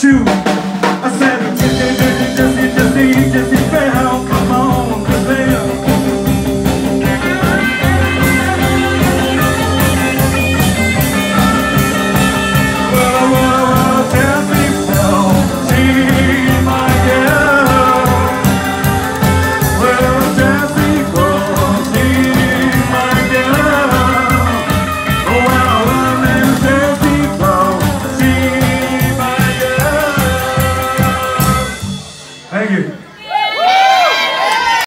shoe. I said, Jesse Bell, come on, Brazil. Well, Jesse Bell, she's my girl. Well, Jesse Bell, she's my girl. Oh, well, Jesse Bell, she's my girl. Thank you.